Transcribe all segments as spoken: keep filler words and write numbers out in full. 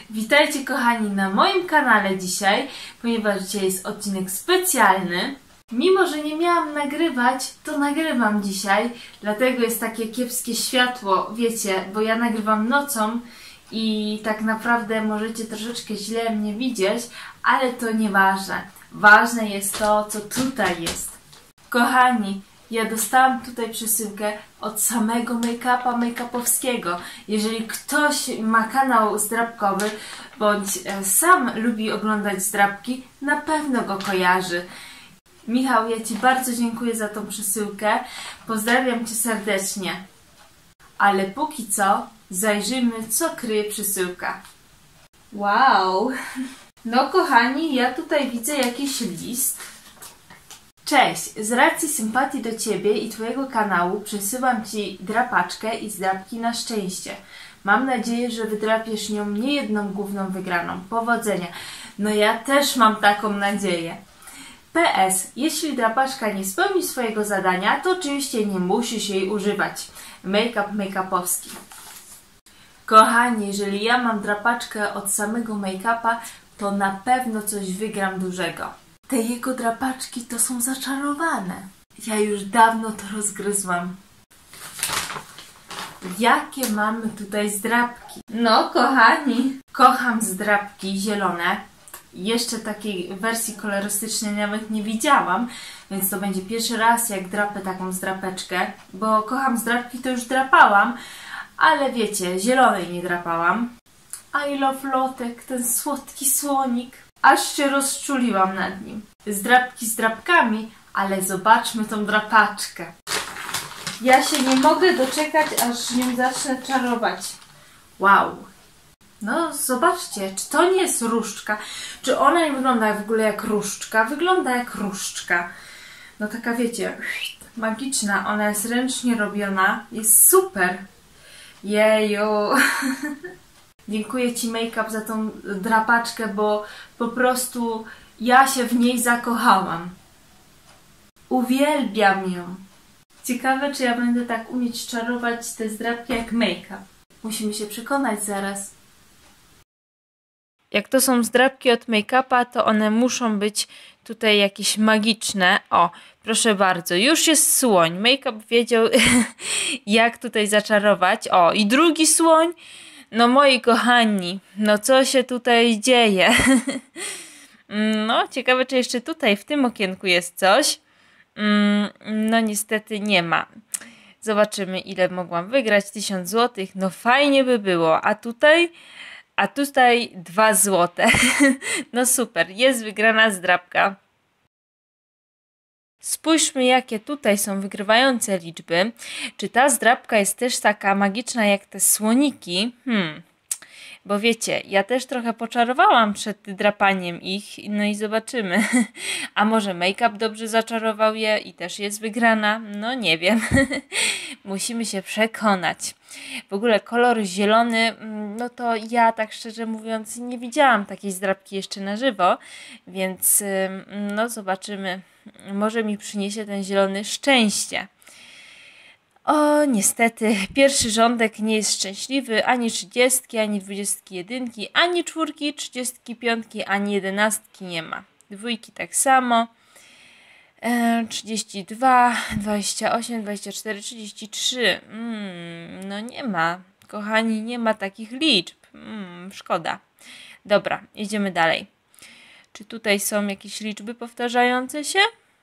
Witajcie kochani na moim kanale dzisiaj, ponieważ dzisiaj jest odcinek specjalny. Mimo że nie miałam nagrywać, to nagrywam dzisiaj, dlatego jest takie kiepskie światło, wiecie, bo ja nagrywam nocą i tak naprawdę możecie troszeczkę źle mnie widzieć, ale to nieważne. Ważne jest to, co tutaj jest. Kochani, ja dostałam tutaj przesyłkę od samego make-upa make-upowskiego. Jeżeli ktoś ma kanał zdrabkowy, bądź sam lubi oglądać zdrabki, na pewno go kojarzy. Michał, ja Ci bardzo dziękuję za tą przesyłkę. Pozdrawiam Cię serdecznie. Ale póki co, zajrzyjmy, co kryje przesyłka. Wow! No kochani, ja tutaj widzę jakiś list. Cześć! Z racji sympatii do Ciebie i Twojego kanału przesyłam Ci drapaczkę i zdrabki na szczęście. Mam nadzieję, że wydrapiesz nią niejedną główną wygraną. Powodzenia! No ja też mam taką nadzieję. P S. Jeśli drapaczka nie spełni swojego zadania, to oczywiście nie musisz jej używać. Make-up make-upowski. Kochani, jeżeli ja mam drapaczkę od samego make-upa, to na pewno coś wygram dużego. Te jego drapaczki to są zaczarowane. Ja już dawno to rozgryzłam. Jakie mamy tutaj zdrabki? No kochani, kocham zdrabki zielone. Jeszcze takiej wersji kolorystycznej nawet nie widziałam, więc to będzie pierwszy raz, jak drapę taką zdrapeczkę, bo kocham zdrapki, to już drapałam, ale wiecie, zielonej nie drapałam. I love Lotek, ten słodki słonik. Aż się rozczuliłam nad nim. Zdrapki z drapkami, ale zobaczmy tą drapaczkę. Ja się nie mogę doczekać, aż nią zacznę czarować. Wow! No zobaczcie, czy to nie jest różdżka? Czy ona nie wygląda w ogóle jak różdżka? Wygląda jak różdżka. No taka wiecie, magiczna. Ona jest ręcznie robiona. Jest super. Jeju. Dziękuję Ci make-up za tą drapaczkę, bo po prostu ja się w niej zakochałam. Uwielbiam ją. Ciekawe, czy ja będę tak umieć czarować te zdrapki jak make-up. Musimy się przekonać zaraz. Jak to są zdrapki od make-upa, to one muszą być tutaj jakieś magiczne. O, proszę bardzo, już jest słoń. Make-up wiedział, jak tutaj zaczarować. O, i drugi słoń. No moi kochani, no co się tutaj dzieje? No, ciekawe, czy jeszcze tutaj w tym okienku jest coś. No niestety nie ma. Zobaczymy, ile mogłam wygrać. tysiąc złotych. No fajnie by było. A tutaj... A tutaj dwa złote. No super, jest wygrana zdrabka. Spójrzmy, jakie tutaj są wygrywające liczby. Czy ta zdrabka jest też taka magiczna jak te słoniki? Hmm. Bo wiecie, ja też trochę poczarowałam przed drapaniem ich, no i zobaczymy. A może make-up dobrze zaczarował je i też jest wygrana? No nie wiem. Musimy się przekonać. W ogóle kolor zielony, no to ja tak szczerze mówiąc nie widziałam takiej zdrabki jeszcze na żywo, więc no zobaczymy. Może mi przyniesie ten zielony szczęście. O, niestety, pierwszy rządek nie jest szczęśliwy, ani trzydziestki, ani dwudziestki jedynki, ani czwórki, trzydziestki piątki, ani jedenastki nie ma. Dwójki tak samo. E, trzydzieści dwa, dwadzieścia osiem, dwadzieścia cztery, trzydzieści trzy. Mm, no nie ma, kochani, nie ma takich liczb. Mm, szkoda. Dobra, jedziemy dalej. Czy tutaj są jakieś liczby powtarzające się?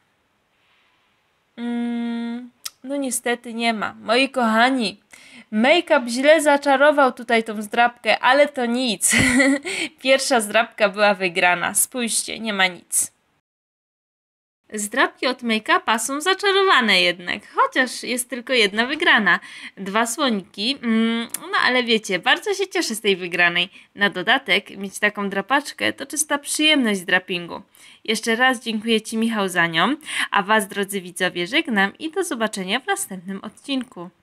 Mm, no niestety nie ma. Moi kochani, make-up źle zaczarował tutaj tą zdrabkę, ale to nic. Pierwsza zdrabka była wygrana. Spójrzcie, nie ma nic. Zdrabki od make-upa są zaczarowane jednak, chociaż jest tylko jedna wygrana. Dwa słoniki, mm, no ale wiecie, bardzo się cieszę z tej wygranej. Na dodatek mieć taką drapaczkę to czysta przyjemność z drapingu. Jeszcze raz dziękuję Ci, Michał, za nią, a Was, drodzy widzowie, żegnam i do zobaczenia w następnym odcinku.